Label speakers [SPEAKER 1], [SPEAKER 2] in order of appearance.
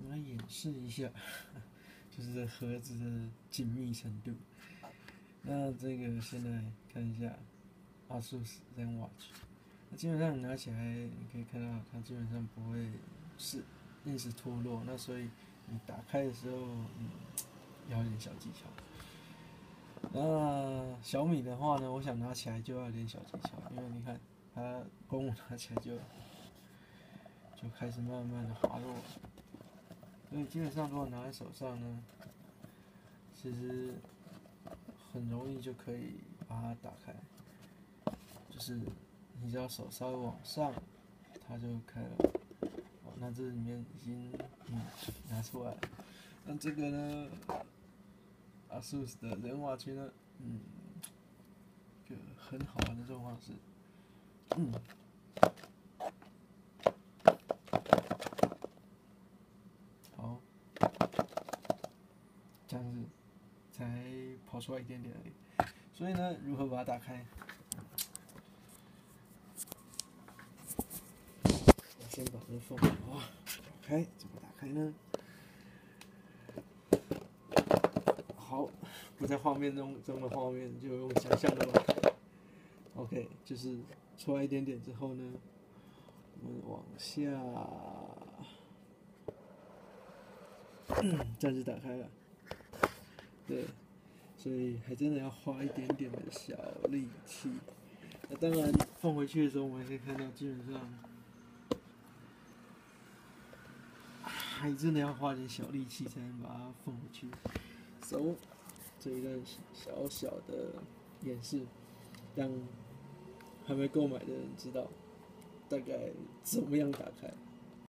[SPEAKER 1] 我来演示一下，就是这盒子的紧密程度。那这个先来看一下 ASUS ZenWatch，那基本上你拿起来，你可以看到它基本上不会硬是脱落，那所以你打开的时候，要有点小技巧。那小米的话呢，我想拿起来就要有点小技巧，因为你看它光我拿起来就开始慢慢的滑落，所以基本上如果拿在手上呢，其实很容易就可以把它打开，就是你只要手稍微往上，它就开了。哦，那这里面已经拿出来了。那这个呢，ASUS 的ZenWatch呢，一个很好玩的状况是，好，这样子才跑出来一点点而已。所以呢，如何把它打开？我先把这缝打开，怎么打开呢？好，不在画面中的画面，就用想象的吧。OK， 就是出来一点点之后呢，我们往下，这样就打开了。对，所以还真的要花一点点的小力气。那当然放回去的时候，我们可以看到，基本上还真的要花点小力气才能把它放回去。So， 这一段小小的演示，让还没购买的人知道大概怎么样打开。